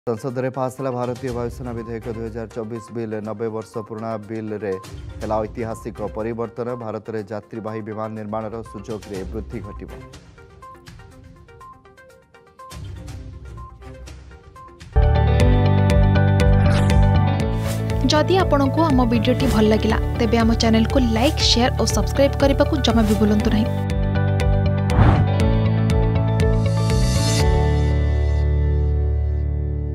संसद में पास है भारतीय वायुसेना विधेयक 2024 बिल 90 वर्ष पुराणा बिल रे है ऐतिहासिक परिवर्तन। भारत में यात्रीवाही विमान निर्माण सुजोग रे वृद्धि घटिब। जदि आपंक आम भिडी भल लगा तेब आम चैनल को लाइक शेयर और सब्सक्राइब करने को जमा भी भूलु नहीं।